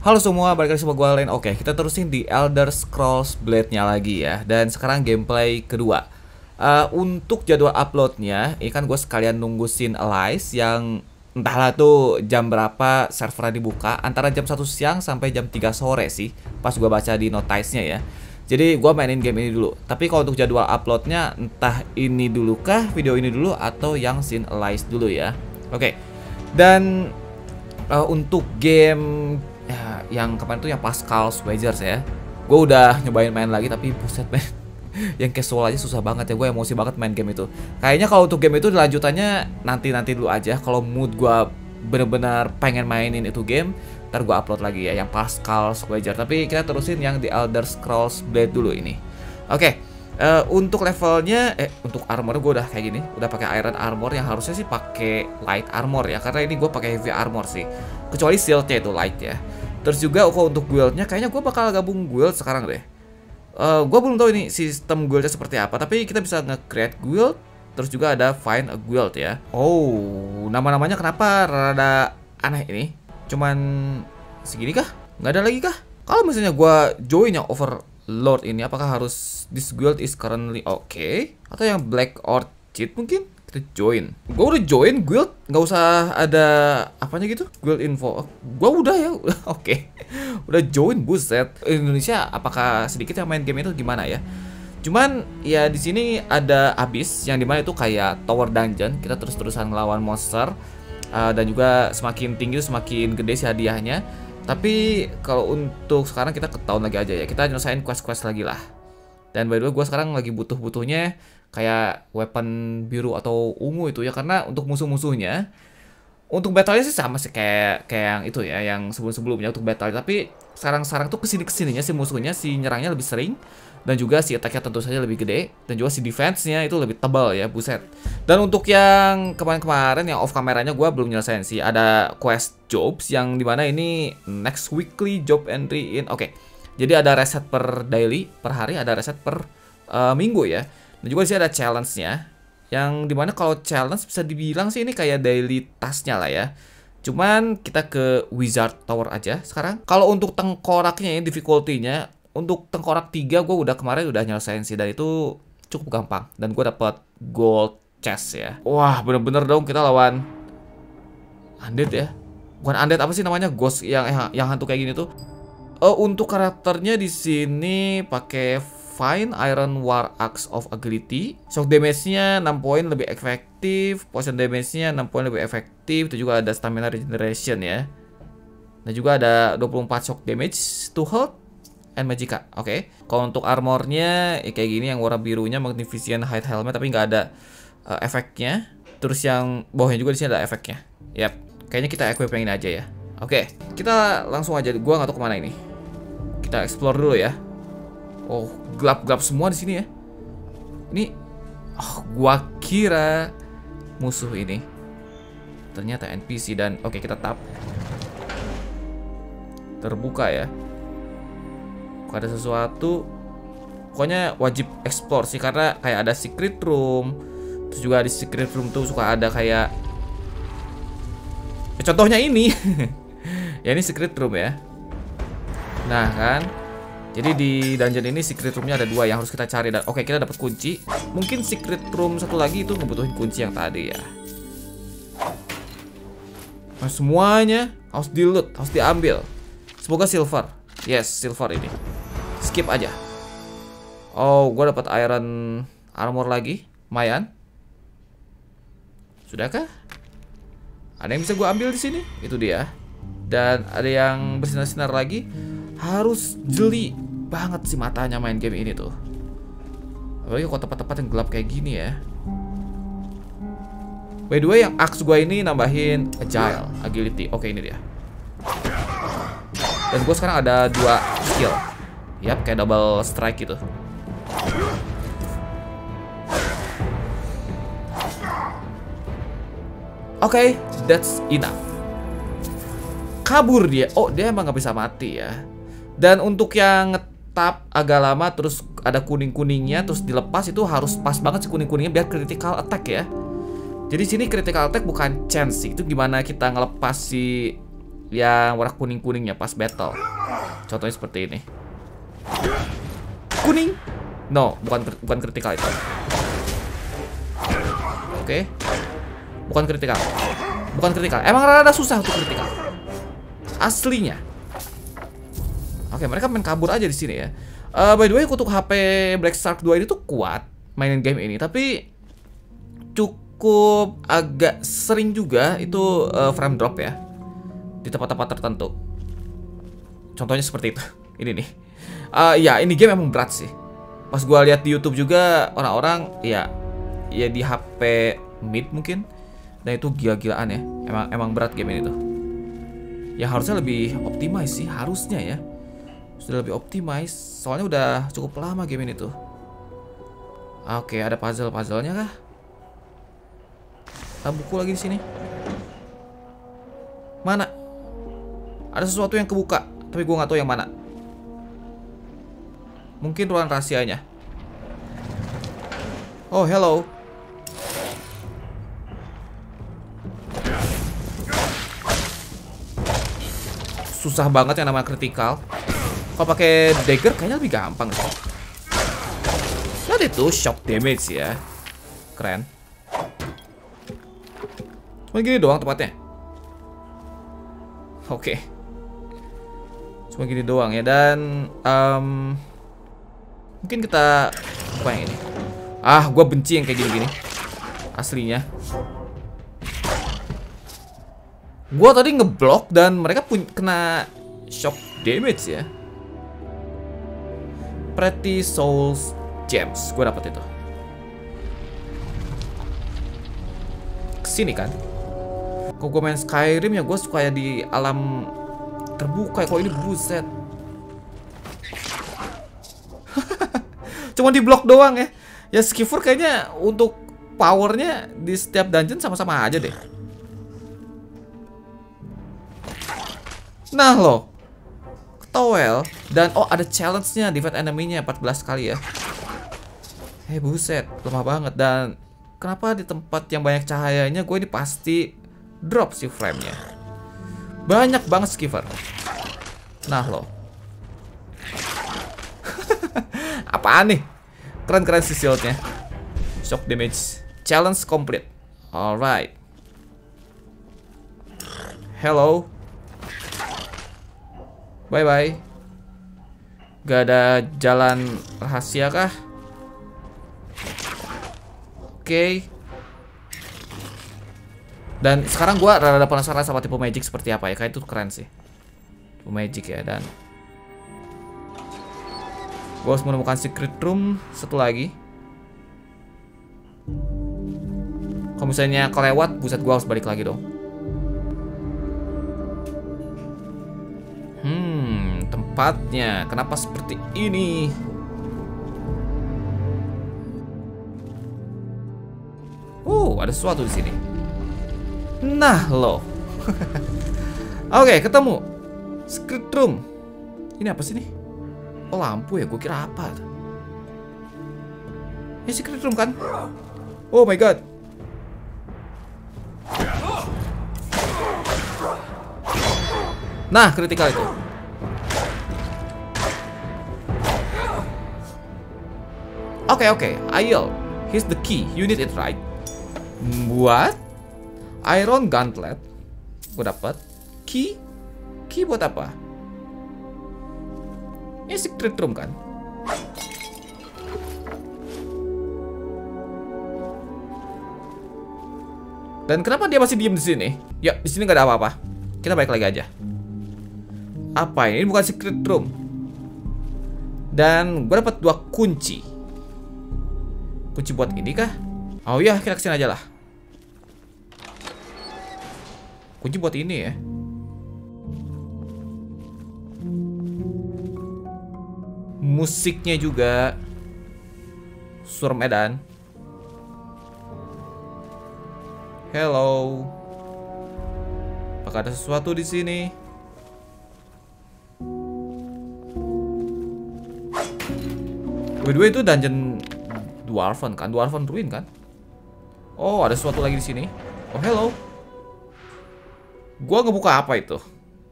Halo semua, balik lagi sama gue Alen. Oke, kita terusin di Elder Scrolls Blade-nya lagi ya. Dan sekarang gameplay kedua. Untuk jadwal uploadnya, ini kan gue sekalian nunggu Sin Alyce yang entahlah tuh jam berapa servernya dibuka. Antara jam 1 siang sampai jam 3 sore sih, pas gue baca di notice-nya ya. Jadi gue mainin game ini dulu. Tapi kalau untuk jadwal uploadnya, entah ini dulu kah, video ini dulu, atau yang Sin Alyce dulu ya. Oke, dan untuk game yang kemarin tuh yang Pascal's Wagers ya, gue udah nyobain main lagi tapi buset men, yang casual aja susah banget ya. Gue emosi banget main game itu. Kayaknya kalau untuk game itu lanjutannya nanti dulu aja. Kalau mood gue bener-bener pengen mainin itu game, ntar gue upload lagi ya yang Pascal's Wagers. Tapi kita terusin yang di Elder Scrolls Blade dulu ini. Oke. Untuk levelnya, untuk armor gue udah kayak gini, udah pakai iron armor yang harusnya sih pakai light armor ya, karena ini gue pakai heavy armor sih, kecuali shieldnya itu light ya. Terus juga kalau untuk guildnya, kayaknya gue bakal gabung guild sekarang deh. Gue belum tahu ini sistem guildnya seperti apa, tapi kita bisa nge-create guild, terus juga ada find a guild ya. Oh, nama-namanya kenapa rada aneh ini? Cuman segini kah? Nggak ada lagi kah? Kalau misalnya gue join yang Overlord ini, apakah harus this guild is currently okay? Atau yang Black Orchid mungkin? Kita join. Gue udah join guild, nggak usah ada apanya gitu. Guild info. Gue udah ya, oke. Udah join, buset. Indonesia apakah sedikit yang main game itu gimana ya? Cuman ya di sini ada abyss yang dimana itu kayak tower dungeon. Kita terus-terusan ngelawan monster, dan juga semakin tinggi semakin gede sih hadiahnya. Tapi kalau untuk sekarang kita ke tahun lagi aja ya. Kita nyelesain quest-quest lagi lah. Dan by the way gue sekarang lagi butuh-butuhnya kayak weapon biru atau ungu itu ya, karena untuk musuh-musuhnya, untuk battle-nya sih sama sih kayak yang itu ya, yang sebelum-sebelumnya untuk battle. Tapi sekarang tuh kesininya si musuhnya si nyerangnya lebih sering, dan juga si attack-nya tentu saja lebih gede, dan juga si defense-nya itu lebih tebal ya, buset. Dan untuk yang kemarin-kemarin yang off kameranya gue belum nyelesain sih, ada quest jobs yang dimana ini next weekly job entry in. Oke. Jadi ada reset per daily, per hari, ada reset per minggu ya. Dan juga di sini ada challenge-nya, yang dimana kalau challenge bisa dibilang sih ini kayak daily task-nya lah ya. Cuman kita ke Wizard Tower aja sekarang. Kalau untuk tengkoraknya ya, difficulty-nya, untuk tengkorak 3 gue kemarin udah nyelesain sih, dan itu cukup gampang. Dan gue dapet gold chest ya. Wah, bener-bener dong kita lawan undead ya. Bukan undead, apa sih namanya? Ghost yang hantu kayak gini tuh. Untuk karakternya di sini pakai Fine Iron War Axe of Agility. Shock damage-nya 6 poin lebih efektif, poison damage-nya 6 poin lebih efektif. Itu juga ada stamina regeneration ya. Dan juga ada 24 shock damage to health and magicka. Oke. Kalau untuk armornya kayak gini, yang warna birunya magnificent hide helmet tapi nggak ada efeknya. Terus yang bawahnya juga di sini ada efeknya. Yap. Kayaknya kita equip yang ini aja ya. Oke, kita langsung aja. Gua nggak tahu kemana ini. Kita explore dulu ya. Oh, gelap-gelap semua di sini ya. Ini, gua kira musuh ini ternyata NPC. Dan oke, kita tap. Terbuka ya. Kok ada sesuatu? Pokoknya wajib explore sih, karena kayak ada secret room. Terus juga di secret room tuh suka ada kayak, contohnya ini. Ya ini secret room ya. Nah kan, jadi di dungeon ini secret roomnya ada 2 yang harus kita cari. Dan oke, kita dapat kunci. Mungkin secret room satu lagi itu ngebutuhin kunci yang tadi ya. Nah, semuanya harus di loot, harus diambil. Semoga silver. Yes, silver ini. Skip aja. Oh, gue dapat iron armor lagi, lumayan. Sudahkah? Ada yang bisa gue ambil di sini? Itu dia. Dan ada yang bersinar-sinar lagi. Harus jeli banget sih matanya main game ini tuh. Apalagi kok tempat-tempat yang gelap kayak gini ya. By the way, yang axe gue ini nambahin agile, agility. Oke, ini dia. Dan gue sekarang ada 2 skill. Yap, kayak double strike gitu. Oke, that's enough. Kabur dia. Oh, dia emang nggak bisa mati ya. Dan untuk yang ngetap agak lama, terus ada kuning-kuningnya, terus dilepas, itu harus pas banget sih kuning-kuningnya biar critical attack ya. Jadi sini critical attack bukan chance sih. Itu gimana kita ngelepas si yang warna kuning-kuningnya pas battle. Contohnya seperti ini. Kuning. No, bukan kritikal itu. Oke. Bukan kritikal. Bukan kritikal. Emang rada susah untuk kritikal. Aslinya. Oke, mereka main kabur aja di sini ya. By the way, untuk HP Black Shark 2 ini tuh kuat mainin game ini, tapi cukup agak sering juga itu frame drop ya di tempat-tempat tertentu. Contohnya seperti itu. Ini nih. Ya, ini game emang berat sih. Pas gua lihat di YouTube juga orang-orang ya di HP mid mungkin, dan itu gila-gilaan ya. Emang berat game ini tuh. Ya harusnya lebih optimize sih, harusnya ya. Sudah lebih optimize, soalnya udah cukup lama game ini tuh. Oke, ada puzzle-puzzlenya kah? Ada buku lagi di sini. Mana? Ada sesuatu yang kebuka, tapi gua nggak tahu yang mana. Mungkin ruangan rahasianya. Oh, hello. Susah banget yang namanya kritikal. Kalau pakai dagger kayaknya lebih gampang sih. Lihat itu shock damage ya. Keren. Cuma gini doang tempatnya. Oke. Cuma gini doang ya. Dan mungkin kita buka yang ini. Gue benci yang kayak gini-gini. Aslinya. Gue tadi ngeblok dan mereka kena shock damage ya. Pretty Souls Gems. Gue dapet itu. Kesini kan. Kalau gue main Skyrim ya gue suka ya di alam terbuka. Kok ini buset. Cuma di blok doang ya. Ya Skiver kayaknya untuk powernya di setiap dungeon sama-sama aja deh. Nah loh, ketowel. Dan ada challenge-nya, defeat enemy-nya 14 kali ya. Buset, lemah banget. Dan kenapa di tempat yang banyak cahayanya gue ini pasti drop sih frame-nya. Banyak banget Skiver. Nah loh. Apaan nih? Keren-keren sih shield-nya. Shock damage. Challenge complete. Alright. Hello. Bye-bye. Gak ada jalan rahasia kah? Oke. Dan sekarang gue rada penasaran sama tipe magic seperti apa ya. Kayak itu keren sih. Tipe magic ya. Dan gue harus menemukan secret room satu lagi. Kalau misalnya kelewat, buset gue harus balik lagi dong. Tempatnya kenapa seperti ini? Ada sesuatu di sini. Nah loh. Oke, ketemu secret room. Ini apa sih nih? Oh, lampu ya, gue kira apa? Ini secret room kan? Oh my god. Nah, kritikal itu. Oke. Aiel, here's the key. You need it, right? What? Iron gauntlet. Gue dapat. Key? Key buat apa? Ini secret room kan? Dan kenapa dia masih diem di sini? Ya, di sini nggak ada apa-apa. Kita balik lagi aja. Apa ini? Ini bukan secret room. Dan gue dapat 2 kunci. Kunci buat ini kah? Oh iya, kita kesini aja lah. Kunci buat ini ya. Musiknya juga Sur Medan. Hello. Apakah ada sesuatu di sini? By the way, itu dungeon Dwarven kan? Dwarven Ruin kan? Oh, ada sesuatu lagi di sini. Oh, hello. Gua ngebuka apa itu?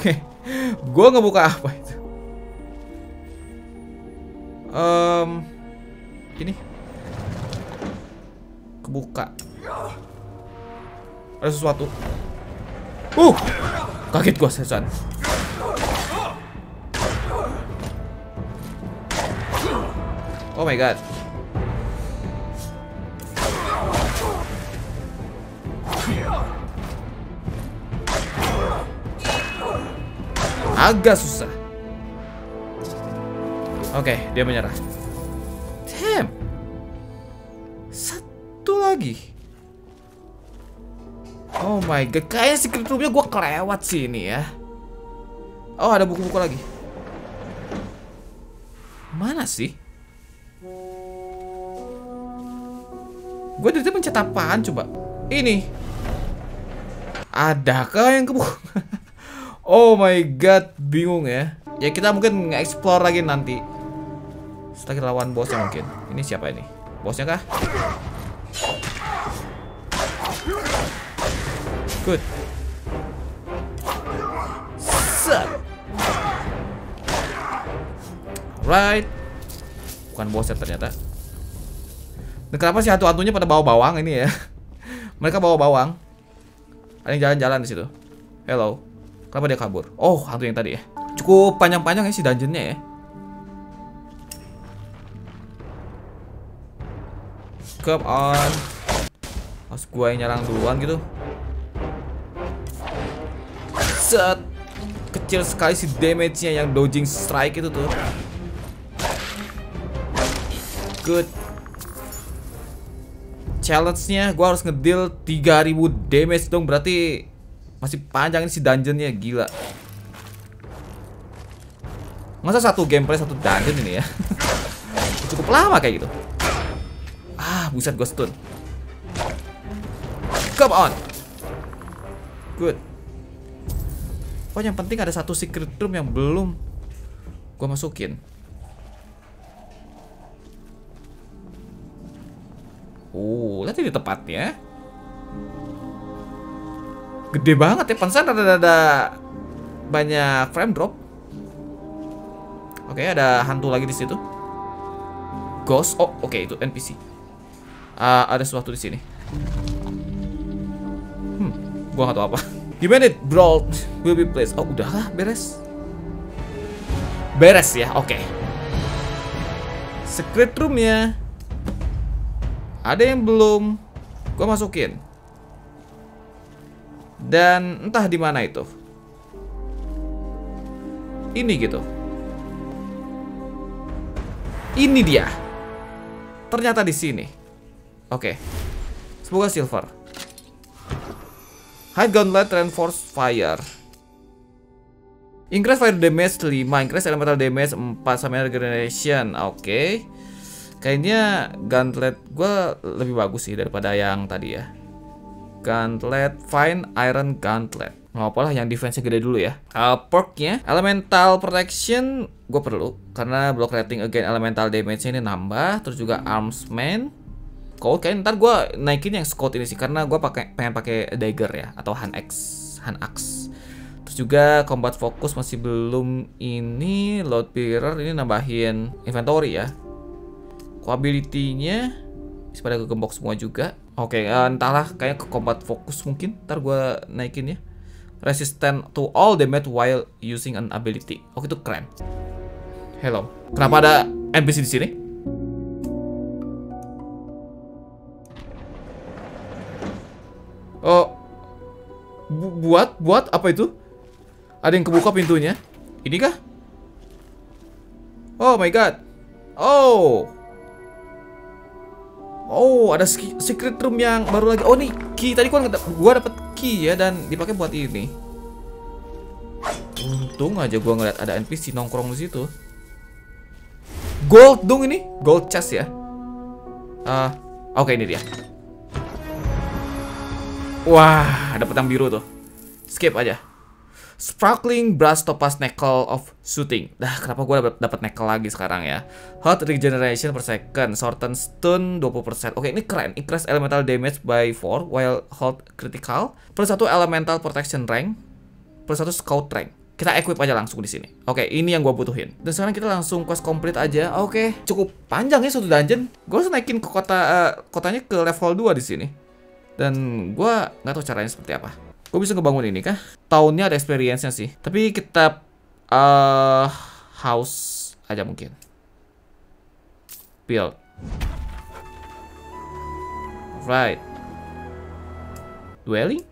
Oke. Gua ngebuka apa itu? Ini kebuka. Ada sesuatu. Kaget gua sesan. Oh my god. Agak susah. Oke, dia menyerah. Damn. Satu lagi. Oh my god, kayaknya secret roomnya gue kelewat sih ini ya. Oh, ada buku-buku lagi. Mana sih? Gue dari tadi mencet apaan coba? Ini. Adakah yang kebuka? Oh my god, bingung ya. Ya kita mungkin nge-explore lagi nanti. Setelah kita lawan bosnya mungkin. Ini siapa ini? Bosnya kah? Good. Set. Right. Bukan bosnya ternyata. Dan kenapa sih hantu-hantunya pada bawa bawang ini ya? Mereka bawa bawang. Ada yang jalan-jalan di situ. Hello. Kenapa dia kabur? Oh, hantu yang tadi ya. Cukup panjang-panjang ya si dungeonnya ya. Come on. Harus gua yang nyerang duluan gitu. Set. Kecil sekali si damage-nya yang dodging strike itu tuh. Good. Challenge-nya gua harus ngedeal 3000 damage dong. Berarti masih panjang ini si dungeonnya, gila. Masa satu gameplay satu dungeon ini ya? Cukup lama kayak gitu. Ah, buset, gue stun. Come on. Good. Oh, yang penting ada satu secret room yang belum gue masukin. Oh, lihat ini tepatnya. Gede banget ya, pantesan ada banyak frame drop. Oke, ada hantu lagi di situ. Ghost. Oh, oke, itu NPC. Ada sesuatu di sini. Gua nggak tahu apa. Gimana brawl will be placed. Oh, udahlah, beres. Beres ya, oke. Secret roomnya ada yang belum gua masukin. Dan entah di mana itu. Ini gitu. Ini dia. Ternyata di sini. Oke. Semoga silver. High Gauntlet Reinforced Fire. Increase fire damage 5, increase elemental damage 4 sama regeneration. Oke. Kayaknya Gauntlet gue lebih bagus sih daripada yang tadi ya. Gauntlet, Fine Iron Gauntlet. Nggak apa lah, yang defense-nya gede dulu ya. Perk-nya Elemental Protection gue perlu karena block rating again elemental damage-nya ini nambah. Terus juga Armsman. Scout kayaknya ntar gue naikin yang Scout ini sih karena gue pengen pakai dagger ya atau hand axe. Terus juga Combat Focus masih belum ini. Load Bearer ini nambahin inventory ya. Ability-nya pada kegembok semua juga. Oke, entahlah, kayaknya ke Combat Focus mungkin ntar gue naikin ya. Resistant to all damage while using an ability. Oke, itu keren. Hello. Kenapa ada NPC di sini? Oh, buat apa itu? Ada yang kebuka pintunya. Ini kah? Oh my god. Oh, ada secret room yang baru lagi. Oh, nih key. Tadi gua dapet key ya dan dipakai buat ini. Untung aja gua ngeliat ada NPC nongkrong di situ. Gold dong ini, gold chest ya. Oke, ini dia. Wah, ada pedang biru tuh. Skip aja. Sparkling Brass Topaz Knuckle of Shooting. Kenapa gue dapat knuckle lagi sekarang ya? Hot Regeneration per second. Shorten Stun 20%. Oke, ini keren. Increase Elemental Damage by 4 while hold critical. Plus 1 Elemental Protection rank. Plus 1 Scout rank. Kita equip aja langsung di sini. Oke, ini yang gue butuhin. Dan sekarang kita langsung quest complete aja. Oke, cukup panjang ya satu dungeon. Gue harus naikin ke kotanya ke level 2 di sini. Dan gue nggak tahu caranya seperti apa. Gue bisa ngebangun ini kah? Tahunnya ada experience-nya sih. Tapi kita house aja mungkin. Build. Right. Dwelling.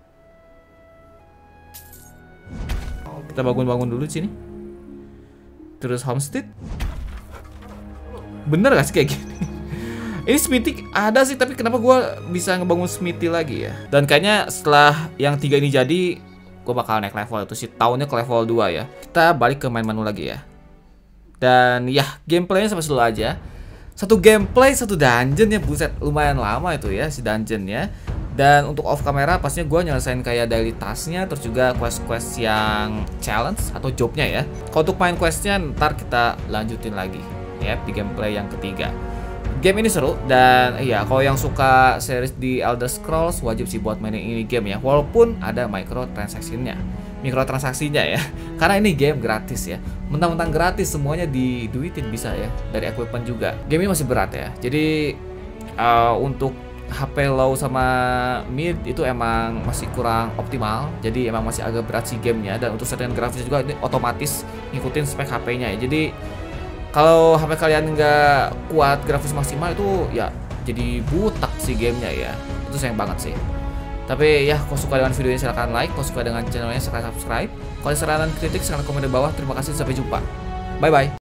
Kita bangun-bangun dulu di sini. Terus homestead. Bener gak sih kayak gini? Ini smithy ada sih, tapi kenapa gue bisa ngebangun smithy lagi ya? Dan kayaknya setelah yang 3 ini jadi, gue bakal naik level itu sih. Tahunnya ke level 2 ya. Kita balik ke main menu lagi ya. Dan ya, gameplaynya sampai dulu aja. Satu gameplay, satu dungeon ya. Buset, lumayan lama itu ya si dungeonnya. Dan untuk off camera pastinya gue nyelesain kayak daily tasknya, terus juga quest-quest yang challenge atau jobnya ya. Kalau untuk main questnya ntar kita lanjutin lagi ya di gameplay yang ketiga. Game ini seru dan iya kalau yang suka series di Elder Scrolls wajib sih buat mainin ini game ya. Walaupun ada mikrotransactionnya ya. Karena ini game gratis ya. Mentang-mentang gratis semuanya diduitin bisa ya. Dari equipment juga. Game ini masih berat ya. Jadi untuk HP low sama mid itu emang masih kurang optimal. Jadi emang masih agak berat sih gamenya. Dan untuk settingan grafisnya juga ini otomatis ngikutin spek HP-nya ya. Jadi kalau HP kalian nggak kuat grafis maksimal itu ya jadi butek sih gamenya ya. Itu sayang banget sih. Tapi ya kalau suka dengan videonya silahkan like. Kalau suka dengan channelnya silahkan subscribe. Kalau ada saran dan kritik silahkan komen di bawah. Terima kasih, sampai jumpa. Bye bye.